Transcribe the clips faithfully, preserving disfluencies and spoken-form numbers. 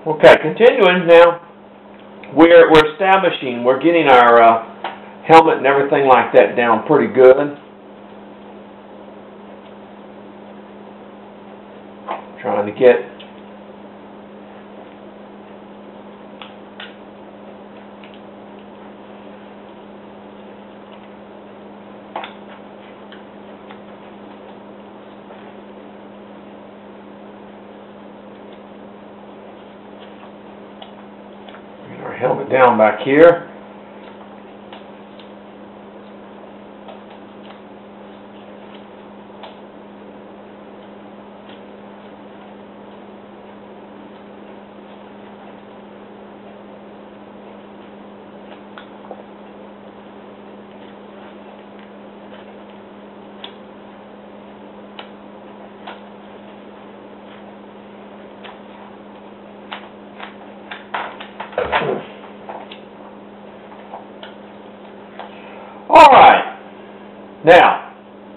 Okay, continuing now, we're, we're establishing, we're getting our uh, helmet and everything like that down pretty good. Trying to get our helmet down back here. All right, now,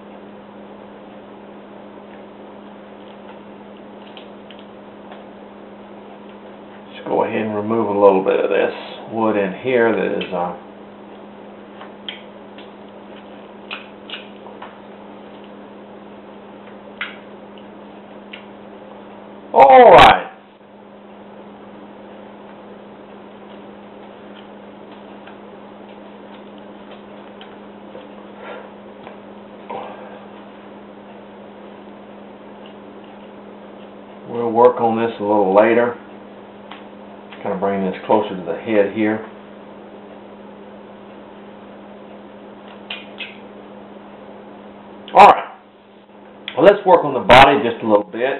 let's go ahead and remove a little bit of this wood in here that is uh, all right. We'll work on this a little later. Kind of bring this closer to the head here. All right. Well, let's work on the body just a little bit.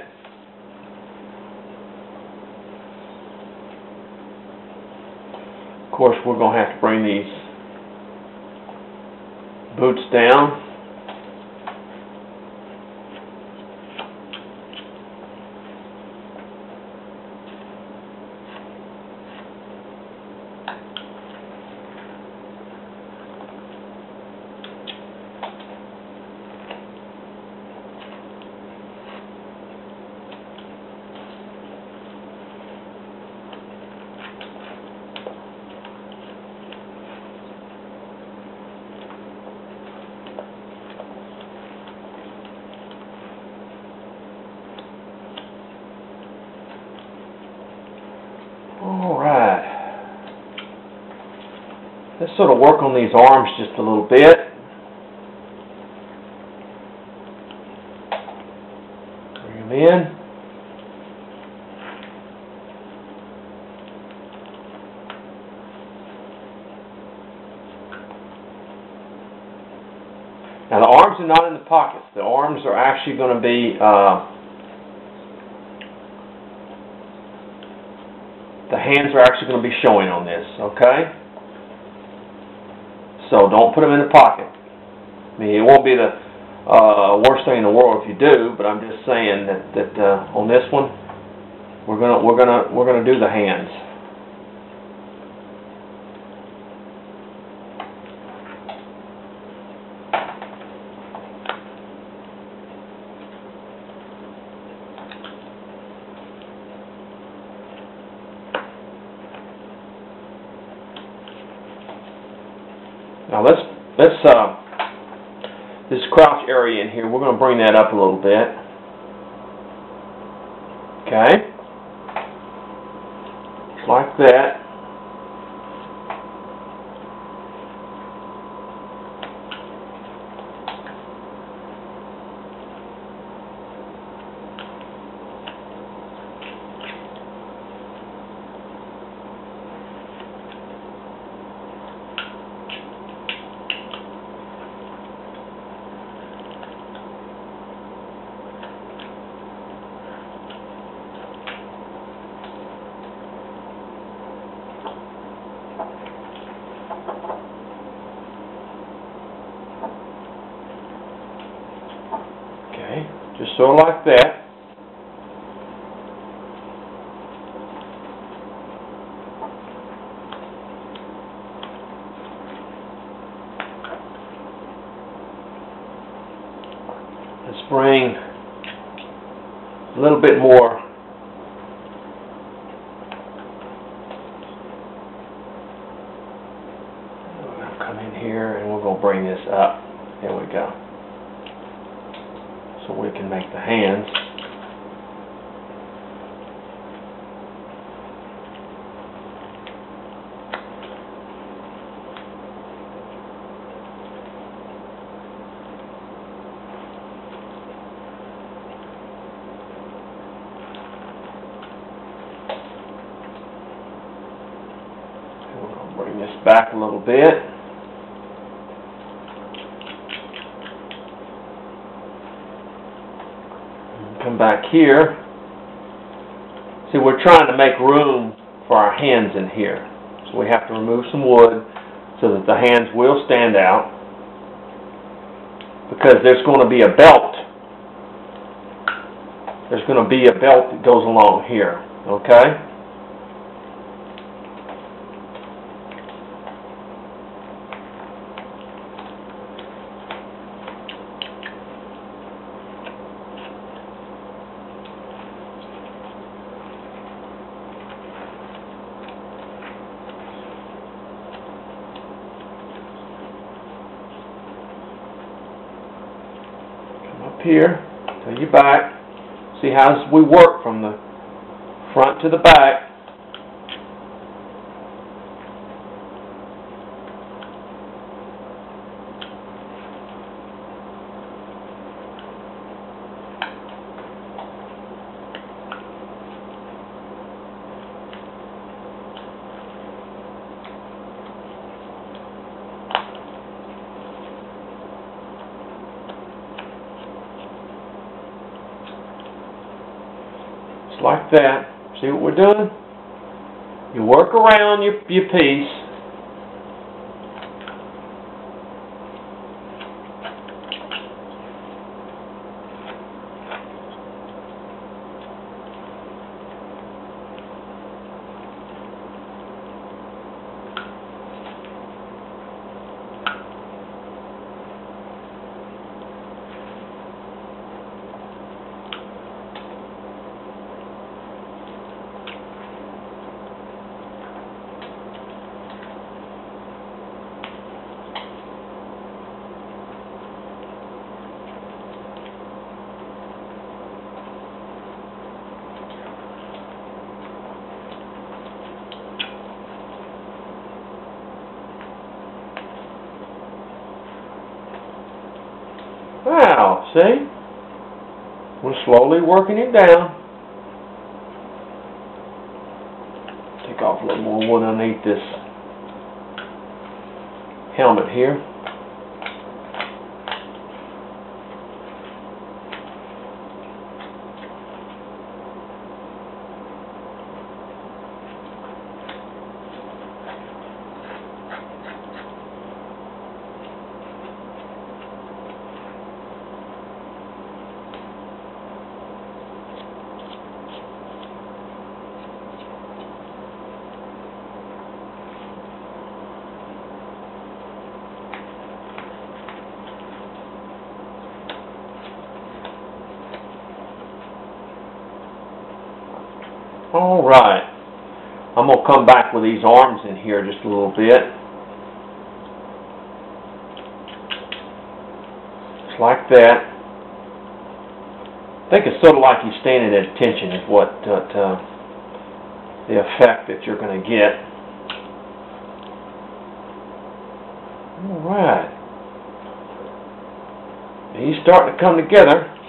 Of course, we're going to have to bring these boots down. All right. Let's sort of work on these arms just a little bit. Bring them in. Now the arms are not in the pockets. The arms are actually going to be uh, the hands are actually going to be showing on this, okay? So don't put them in the pocket. I mean, it won't be the uh, worst thing in the world if you do, but I'm just saying that that uh, on this one, we're gonna we're gonna we're gonna do the hands. Now let's let's uh, this crouch area in here, we're going to bring that up a little bit. Okay, like that. Just sort of like that. Let's bring a little bit more down in here, and we're going to bring this up. There we go. So we can make the hands. Bring this back a little bit. Come back here. See, we're trying to make room for our hands in here. So we have to remove some wood so that the hands will stand out, because there's going to be a belt. There's going to be a belt that goes along here. Okay? Here to your back. See how we work from the front to the back. Like that. See what we're doing? You work around your, your piece. Wow, see? We're slowly working it down. Take off a little more wood underneath this helmet here. Alright, I'm going to come back with these arms in here just a little bit. Just like that. I think it's sort of like you standing at attention is what uh, uh, the effect that you're going to get. Alright. He's starting to come together.